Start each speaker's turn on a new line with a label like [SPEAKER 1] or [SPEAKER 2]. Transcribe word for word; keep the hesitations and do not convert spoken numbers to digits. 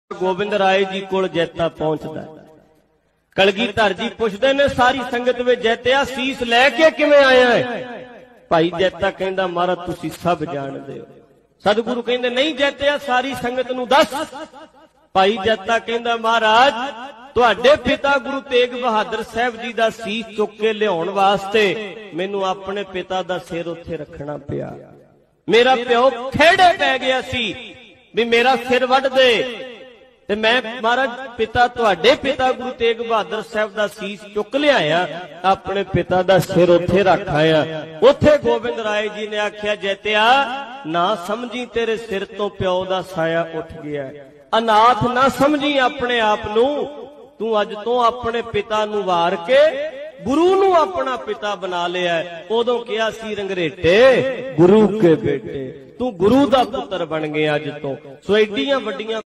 [SPEAKER 1] गोबिंद राय जी कोल जैता पहुंचदा कलगीधर जी पुछदे ने सारी संगत में जैतिया सीस लैके किवें आया है। भाई जैता कहंदा महाराज तुसीं सब जाणदे हो। सतगुरु कहंदे नहीं जैतिया सारी संगत नूं दस। भाई जैता कहंदा महाराज तुहाडे पिता गुरु तेग बहादुर साहब जी दा सीस चुक के लियाउण वास्ते मैनूं अपने पिता दा सिर उत्थे रखना पिया। मेरा प्यो खेड़े पै गया सी भी मेरा सिर वड दे ते मैं महाराज पिता तुहाडे पिता गुरु तेग बहादुर साहब दा सीस चुक लियाया अपने पिता दा सिर उत्थे रख आया। उत्थे गोबिंद राय जी ने आख्या जैतिया ना समझी तेरे सिर तो प्यो दा साया उठ गया। अनाथ ना समझी अपने आप नूं, तू अज तो अपने पिता नूं वार के गुरु नूं अपना पिता बना लिया। उदों कहा सी रंगरेटे गुरु के बेटे तू गुरु दा पुत्र बन गया अज तो। सो एडियां वड्डियां